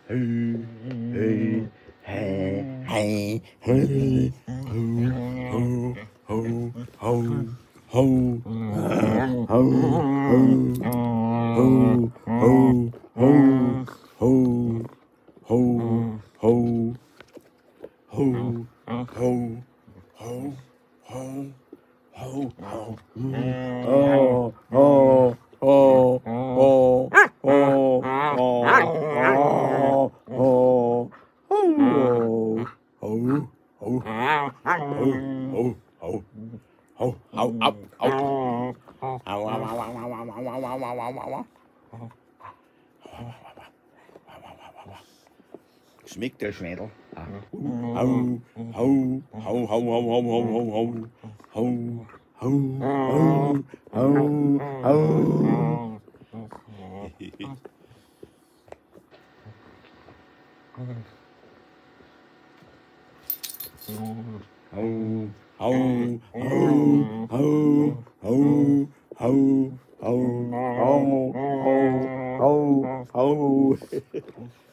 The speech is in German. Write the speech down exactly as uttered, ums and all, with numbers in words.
Schmeckt der Schwedel? Hau, hau, hau, hau, hau, hau, hau, hau, hau, hau, hau, hau, hau. Hau, hau, hau, hau, hau, hau, hau, hau, hau, hau, hau.